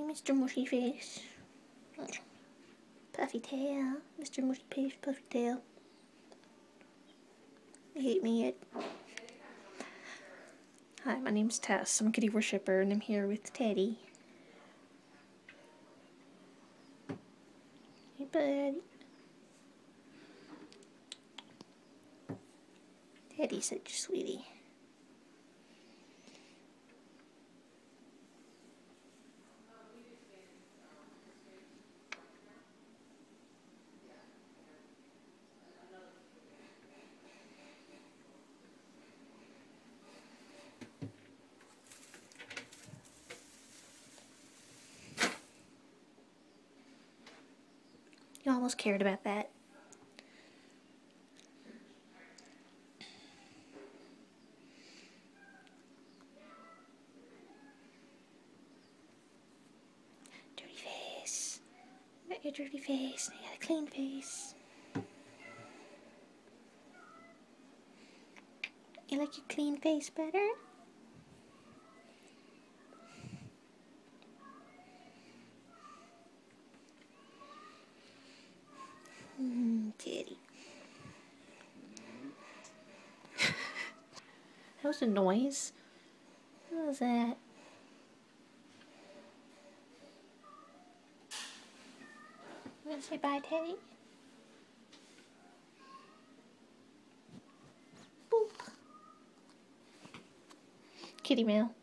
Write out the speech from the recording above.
Mr. Mushy Face. Puffy tail. Mr. Mushy Face, puffy tail. You hate me yet? Hi, my name's Tess. I'm a kitty worshipper and I'm here with Teddy. Hey, buddy. Teddy's such a sweetie. You almost cared about that. Dirty face. You got your dirty face. You got a clean face. You like your clean face better? Teddy. That was a noise. What was that? You wanna say bye, Teddy? Boop. Kitty mail.